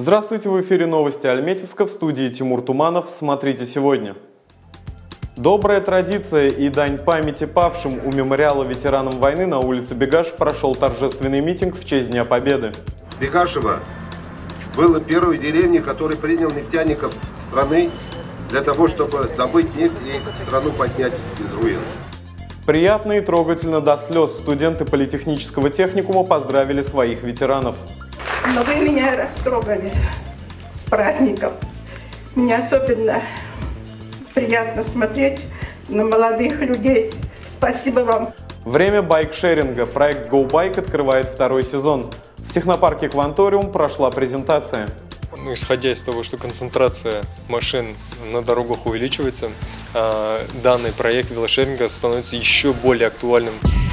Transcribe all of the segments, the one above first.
Здравствуйте, в эфире новости Альметьевска, в студии Тимур Туманов. Смотрите сегодня. Добрая традиция и дань памяти павшим у мемориала ветеранам войны на улице Бегаш прошел торжественный митинг в честь Дня Победы. Бегашево было первой деревней, которая принял нефтяников страны для того, чтобы добыть нефть и страну поднять из руин. Приятно и трогательно до слез студенты политехнического техникума поздравили своих ветеранов. Но вы меня растрогали с праздником. Мне особенно приятно смотреть на молодых людей. Спасибо вам. Время байк-шеринга. Проект GoBike открывает второй сезон. В технопарке Кванториум прошла презентация. Исходя из того, что концентрация машин на дорогах увеличивается, данный проект велошеринга становится еще более актуальным.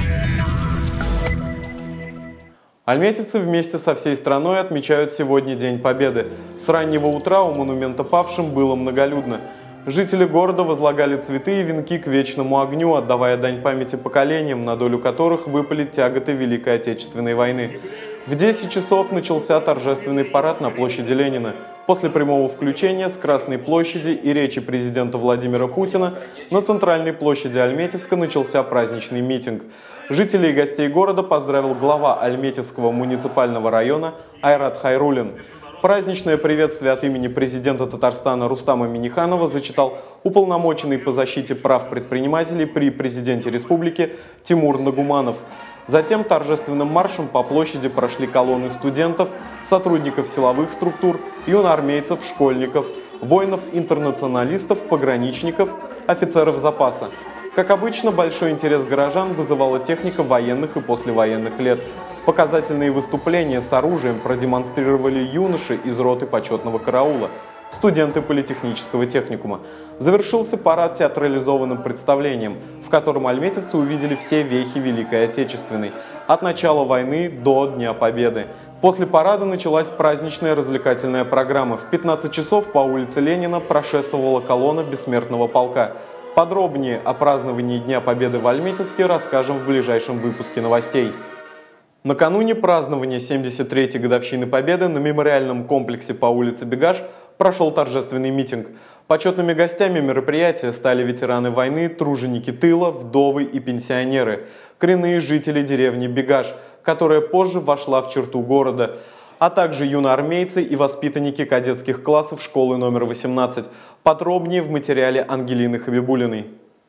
Альметьевцы вместе со всей страной отмечают сегодня День Победы. С раннего утра у монумента павшим было многолюдно. Жители города возлагали цветы и венки к вечному огню, отдавая дань памяти поколениям, на долю которых выпали тяготы Великой Отечественной войны. В 10 часов начался торжественный парад на площади Ленина. После прямого включения с Красной площади и речи президента Владимира Путина на центральной площади Альметьевска начался праздничный митинг. Жителей и гостей города поздравил глава Альметьевского муниципального района Айрат Хайруллин. Праздничное приветствие от имени президента Татарстана Рустама Минниханова зачитал уполномоченный по защите прав предпринимателей при президенте республики Тимур Нагуманов. Затем торжественным маршем по площади прошли колонны студентов, сотрудников силовых структур, юноармейцев, школьников, воинов-интернационалистов, пограничников, офицеров запаса. Как обычно, большой интерес горожан вызывала техника военных и послевоенных лет. Показательные выступления с оружием продемонстрировали юноши из роты почетного караула, студенты политехнического техникума. Завершился парад театрализованным представлением, в котором альметьевцы увидели все вехи Великой Отечественной, от начала войны до Дня Победы. После парада началась праздничная развлекательная программа. В 15 часов по улице Ленина прошествовала колонна Бессмертного полка. Подробнее о праздновании Дня Победы в Альметьевске расскажем в ближайшем выпуске новостей. Накануне празднования 73-й годовщины Победы на мемориальном комплексе по улице Бегаш прошел торжественный митинг. Почетными гостями мероприятия стали ветераны войны, труженики тыла, вдовы и пенсионеры, коренные жители деревни Бегаш, которая позже вошла в черту города, а также юноармейцы и воспитанники кадетских классов школы номер 18. Подробнее в материале Ангелины Хабибулиной.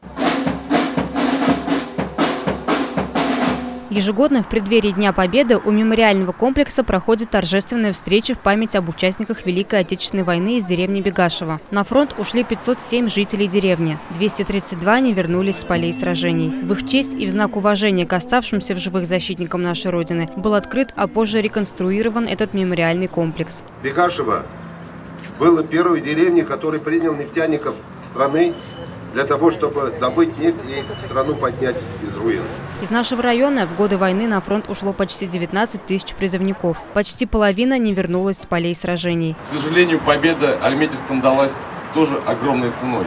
Ежегодно в преддверии Дня Победы у мемориального комплекса проходит торжественная встреча в память об участниках Великой Отечественной войны из деревни Бегашево. На фронт ушли 507 жителей деревни, 232 не вернулись с полей сражений. В их честь и в знак уважения к оставшимся в живых защитникам нашей Родины был открыт, а позже реконструирован этот мемориальный комплекс. Бегашево было первой деревней, которая принял нефтяников страны для того, чтобы добыть нефть и страну поднять из руин. Из нашего района в годы войны на фронт ушло почти 19 тысяч призывников. Почти половина не вернулась с полей сражений. К сожалению, победа альметьевцам далась тоже огромной ценой.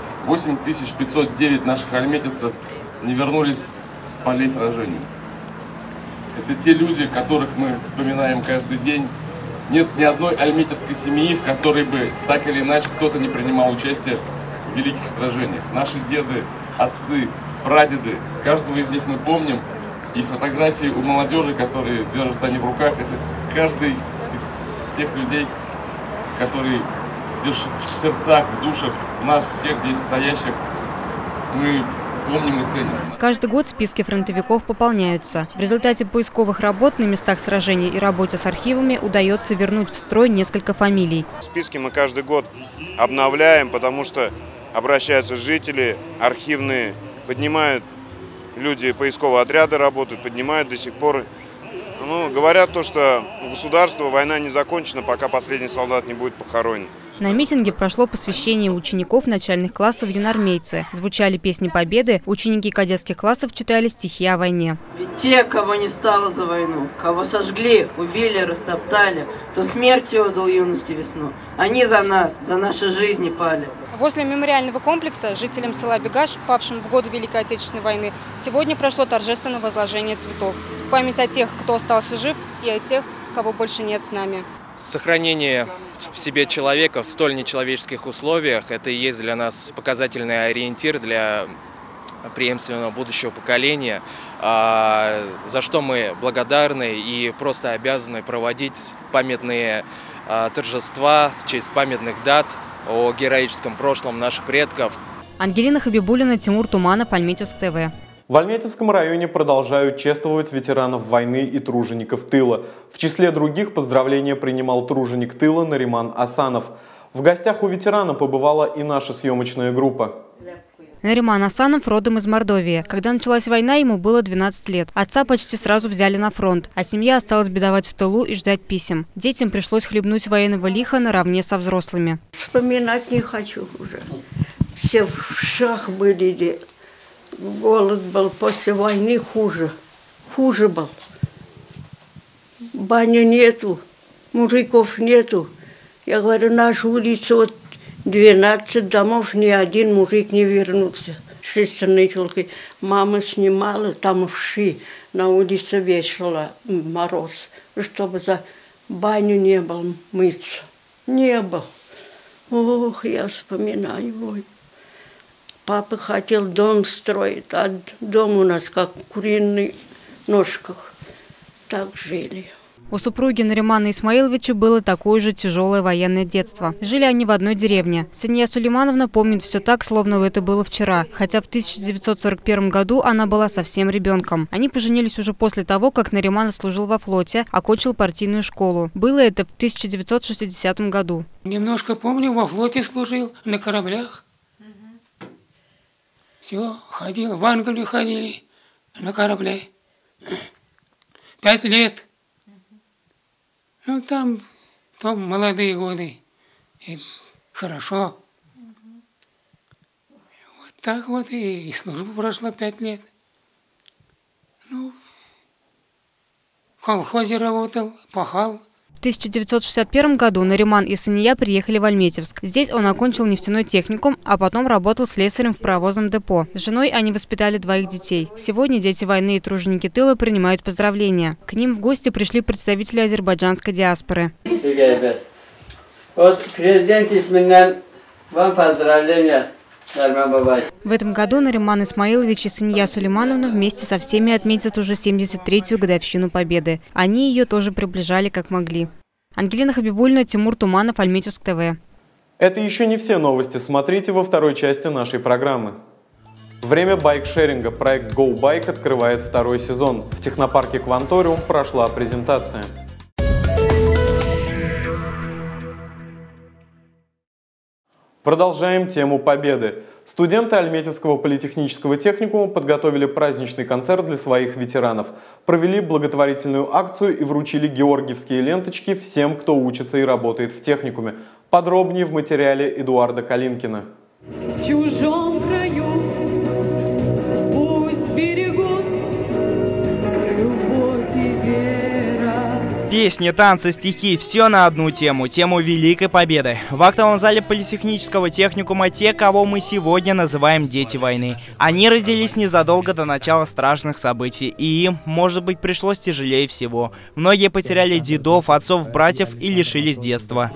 8509 наших альметьевцев не вернулись с полей сражений. Это те люди, которых мы вспоминаем каждый день. Нет ни одной альметьевской семьи, в которой бы так или иначе кто-то не принимал участие в великих сражениях. Наши деды, отцы, прадеды, каждого из них мы помним. И фотографии у молодежи, которые держат они в руках, это каждый из тех людей, которые держат в сердцах, в душах нас всех здесь стоящих, мы помним и ценим. Каждый год списки фронтовиков пополняются. В результате поисковых работ на местах сражений и работе с архивами удается вернуть в строй несколько фамилий. Списки мы каждый год обновляем, потому что обращаются жители, архивные, поднимают, люди поискового отряда работают, поднимают до сих пор. Говорят то, что у государства война не закончена, пока последний солдат не будет похоронен. На митинге прошло посвящение учеников начальных классов юноармейцы. Звучали песни победы, ученики кадетских классов читали стихи о войне. Ведь те, кого не стало за войну, кого сожгли, убили, растоптали, то смертью отдал юности весну. Они за нас, за наши жизни пали. Возле мемориального комплекса жителям села Бегаш, павшим в годы Великой Отечественной войны, сегодня прошло торжественное возложение цветов. В память о тех, кто остался жив, и о тех, кого больше нет с нами. Сохранение в себе человека в столь нечеловеческих условиях – это и есть для нас показательный ориентир для преемственного будущего поколения, за что мы благодарны и просто обязаны проводить памятные торжества в честь памятных дат о героическом прошлом наших предков. Ангелина Хабибуллина, Тимур Туманов, Альметьевск ТВ. В Альметьевском районе продолжают чествовать ветеранов войны и тружеников тыла. В числе других поздравления принимал труженик тыла Нариман Асанов. В гостях у ветерана побывала и наша съемочная группа. Нариман Асанов родом из Мордовии. Когда началась война, ему было 12 лет. Отца почти сразу взяли на фронт, а семья осталась бедовать в тылу и ждать писем. Детям пришлось хлебнуть военного лиха наравне со взрослыми. Вспоминать не хочу уже. Все в шах были. Голод был после войны хуже. Хуже был. Бани нету, мужиков нету. Я говорю, наша улица, вот 12 домов, ни один мужик не вернулся. Шестерные только. Мама снимала, там вши, на улице вешала мороз, чтобы за баню не было мыться. Не было. Ох, я вспоминаю. Ой. Папа хотел дом строить, а дом у нас как куриный ножках. Так жили. У супруги Наримана Исмаиловича было такое же тяжелое военное детство. Жили они в одной деревне. Сания Сулеймановна помнит все так, словно это было вчера. Хотя в 1941 году она была совсем ребенком. Они поженились уже после того, как Нариман служил во флоте, окончил партийную школу. Было это в 1960 году. Немножко помню, во флоте служил, на кораблях. Все, ходил, в Англию ходили, на корабле. 5 лет. Ну, там молодые годы. И хорошо. Вот так вот и службу прошла 5 лет. Ну, в колхозе работал, пахал. В 1961 году Нариман и Сания приехали в Альметьевск. Здесь он окончил нефтяной техникум, а потом работал слесарем в паровозном депо. С женой они воспитали 2 детей. Сегодня дети войны и труженики тыла принимают поздравления. К ним в гости пришли представители азербайджанской диаспоры. Вот президент Исминен, вам поздравления. В этом году Нариман Исмаилович и Сания Сулеймановна вместе со всеми отметят уже 73-ю годовщину Победы. Они ее тоже приближали как могли. Ангелина Хабибуллина, Тимур Туманов, Альметьевск ТВ. Это еще не все новости. Смотрите во второй части нашей программы. Время байк-шеринга. Проект Go Bike открывает 2-й сезон. В технопарке Кванториум прошла презентация. Продолжаем тему Победы. Студенты Альметьевского политехнического техникума подготовили праздничный концерт для своих ветеранов. Провели благотворительную акцию и вручили георгиевские ленточки всем, кто учится и работает в техникуме. Подробнее в материале Эдуарда Калинкина. В чужом краю пусть берегут любовь и вера. Песни, танцы, стихи – все на одну тему – тему Великой Победы. В актовом зале политехнического техникума те, кого мы сегодня называем «Дети войны». Они родились незадолго до начала страшных событий, и им, может быть, пришлось тяжелее всего. Многие потеряли дедов, отцов, братьев и лишились детства.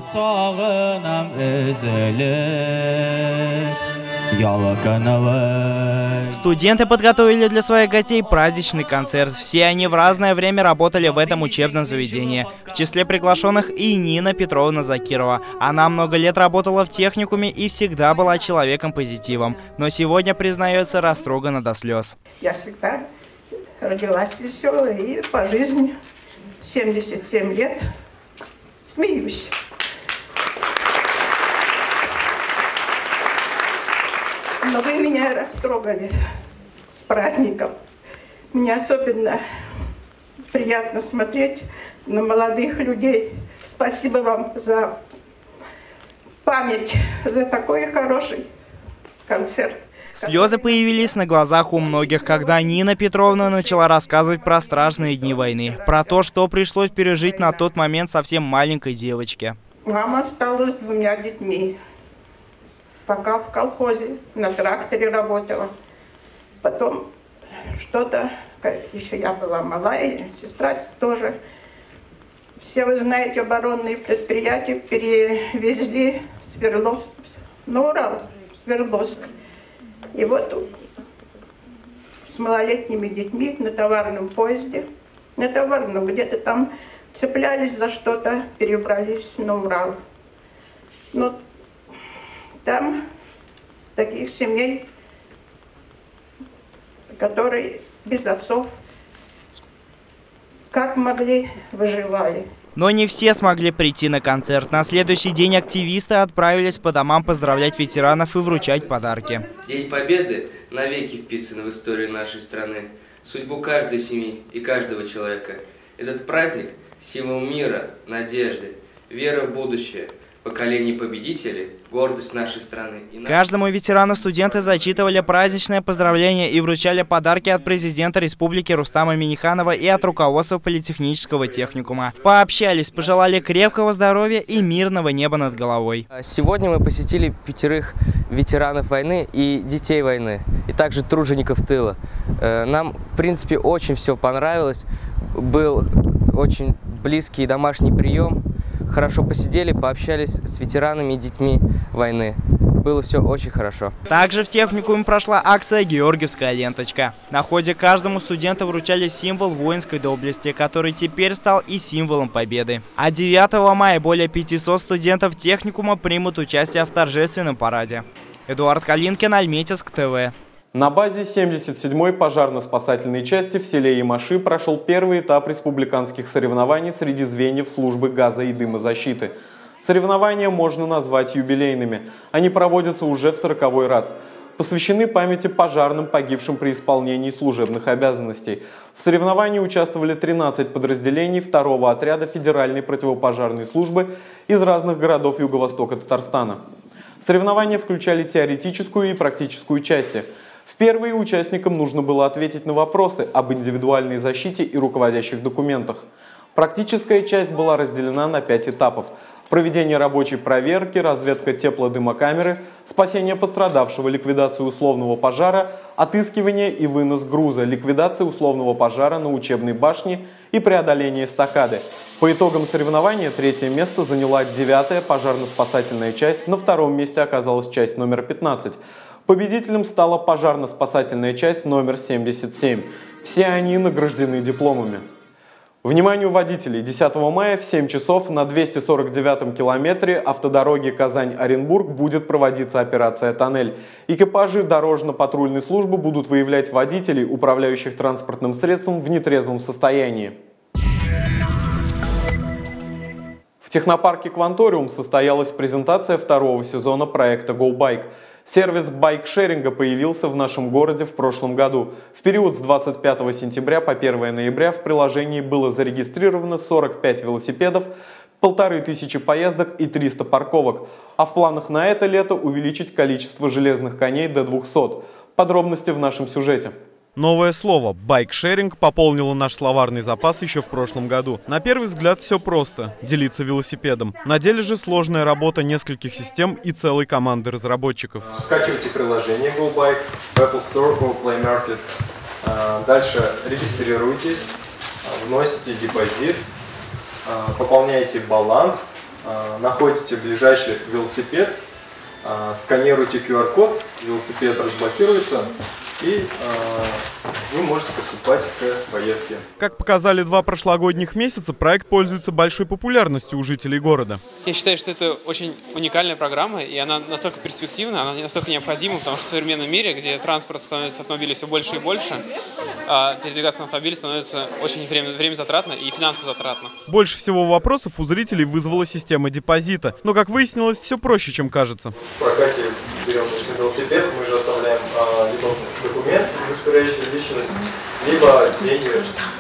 Студенты подготовили для своих гостей праздничный концерт. Все они в разное время работали в этом учебном заведении. В числе приглашенных и Нина Петровна Закирова. Она много лет работала в техникуме и всегда была человеком-позитивом. Но сегодня, признается, растрогана до слез. Я всегда родилась веселая и по жизни 77 лет смеюсь. Но вы меня растрогали с праздником. Мне особенно приятно смотреть на молодых людей. Спасибо вам за память, за такой хороший концерт. Слезы появились на глазах у многих, когда Нина Петровна начала рассказывать про страшные дни войны, про то, что пришлось пережить на тот момент совсем маленькой девочке. Мама осталась с 2 детьми. Пока в колхозе на тракторе работала. Потом что-то, еще я была малая, сестра тоже все вы знаете, оборонные предприятия перевезли Свердловск, на Урал, Свердловск. И вот с малолетними детьми на товарном поезде, на товарном, где-то там цеплялись за что-то, перебрались на Урал. Но там таких семей, которые без отцов, как могли, выживали. Но не все смогли прийти на концерт. На следующий день активисты отправились по домам поздравлять ветеранов и вручать подарки. День Победы навеки вписан в историю нашей страны, судьбу каждой семьи и каждого человека. Этот праздник – символ мира, надежды, веры в будущее, поколений победителей, гордость нашей страны. Каждому ветерану студенты зачитывали праздничное поздравление и вручали подарки от президента республики Рустама Минниханова и от руководства политехнического техникума. Пообщались, пожелали крепкого здоровья и мирного неба над головой. Сегодня мы посетили 5 ветеранов войны и детей войны, и также тружеников тыла. Нам, в принципе, очень все понравилось. Был очень близкий домашний прием. Хорошо посидели, пообщались с ветеранами и детьми войны. Было все очень хорошо. Также в техникуме прошла акция «Георгиевская ленточка». На ходе каждому студенту вручали символ воинской доблести, который теперь стал и символом победы. А 9 мая более 500 студентов техникума примут участие в торжественном параде. Эдуард Калинкин, Альметьевск ТВ. На базе 77-й пожарно-спасательной части в селе Ямаши прошел первый этап республиканских соревнований среди звеньев службы газа и дымозащиты. Соревнования можно назвать юбилейными. Они проводятся уже в 40-й раз. Посвящены памяти пожарным, погибшим при исполнении служебных обязанностей. В соревновании участвовали 13 подразделений 2-го отряда Федеральной противопожарной службы из разных городов Юго-Востока Татарстана. Соревнования включали теоретическую и практическую части. В первые участникам нужно было ответить на вопросы об индивидуальной защите и руководящих документах. Практическая часть была разделена на 5 этапов. Проведение рабочей проверки, разведка теплодымокамеры, спасение пострадавшего, ликвидация условного пожара, отыскивание и вынос груза, ликвидация условного пожара на учебной башне и преодоление эстакады. По итогам соревнования 3-е место заняла 9-я пожарно-спасательная часть, на 2-м месте оказалась часть номер 15. Победителем стала пожарно-спасательная часть номер 77. Все они награждены дипломами. Вниманию водителей! 10 мая в 7 часов на 249-м километре автодороги Казань-Оренбург будет проводиться операция «Тоннель». Экипажи дорожно-патрульной службы будут выявлять водителей, управляющих транспортным средством в нетрезвом состоянии. В технопарке «Кванториум» состоялась презентация 2-го сезона проекта GoBike. Сервис байк-шеринга появился в нашем городе в прошлом году. В период с 25 сентября по 1 ноября в приложении было зарегистрировано 45 велосипедов, 1500 поездок и 300 парковок. А в планах на это лето увеличить количество железных коней до 200. Подробности в нашем сюжете. Новое слово «байкшеринг» пополнило наш словарный запас еще в прошлом году. На первый взгляд все просто – делиться велосипедом. На деле же сложная работа нескольких систем и целой команды разработчиков. Скачивайте приложение GoBike в Apple Store, Go Play Market. Дальше регистрируйтесь, вносите депозит, пополняете баланс, находите ближайший велосипед, сканируйте QR-код, велосипед разблокируется, и вы можете приступать к поездке. Как показали 2 прошлогодних месяца, проект пользуется большой популярностью у жителей города. Я считаю, что это очень уникальная программа, и она настолько перспективна, она настолько необходима, потому что в современном мире, где транспорт становится, автомобилей все больше и больше, передвигаться на автомобиле становится очень время затратно и финансово затратно. Больше всего вопросов у зрителей вызвала система депозита, но, как выяснилось, все проще, чем кажется. В прокате берем велосипед, мы же оставляем либо документ, удостоверяющий личность, либо деньги,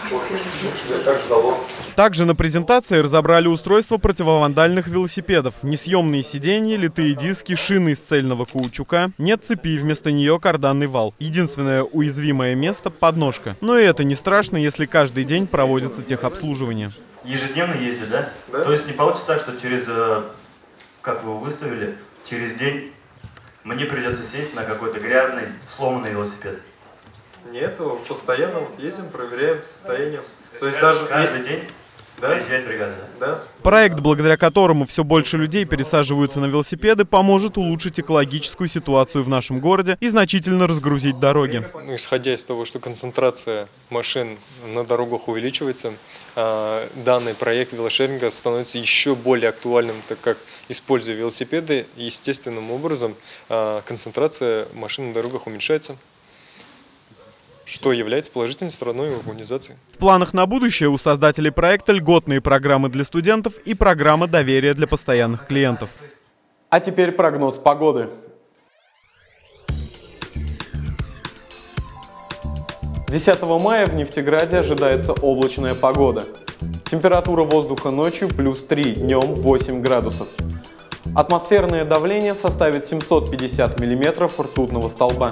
как залог. Также на презентации разобрали устройство противовандальных велосипедов. Несъемные сиденья, литые диски, шины из цельного каучука. Нет цепи, вместо нее карданный вал. Единственное уязвимое место – подножка. Но и это не страшно, если каждый день проводится техобслуживание. Ежедневно ездит, да? То есть не получится так, что через, как вы его выставили, через день мне придется сесть на какой-то грязный, сломанный велосипед? Нет, постоянно ездим, проверяем состояние. То есть каждый день? Приезжает бригада. Да? Проект, благодаря которому все больше людей пересаживаются на велосипеды, поможет улучшить экологическую ситуацию в нашем городе и значительно разгрузить дороги. Исходя из того, что концентрация машин на дорогах увеличивается, данный проект велошеринга становится еще более актуальным, так как, используя велосипеды, естественным образом концентрация машин на дорогах уменьшается, что является положительной стороной урбанизации. В планах на будущее у создателей проекта льготные программы для студентов и программа доверия для постоянных клиентов. А теперь прогноз погоды. 10 мая в Нефтеграде ожидается облачная погода. Температура воздуха ночью +3, днем 8 градусов. Атмосферное давление составит 750 мм ртутного столба.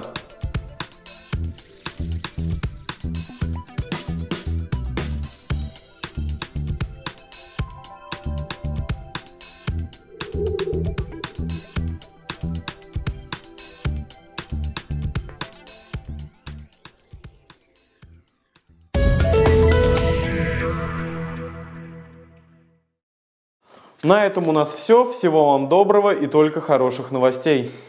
На этом у нас все. Всего вам доброго и только хороших новостей.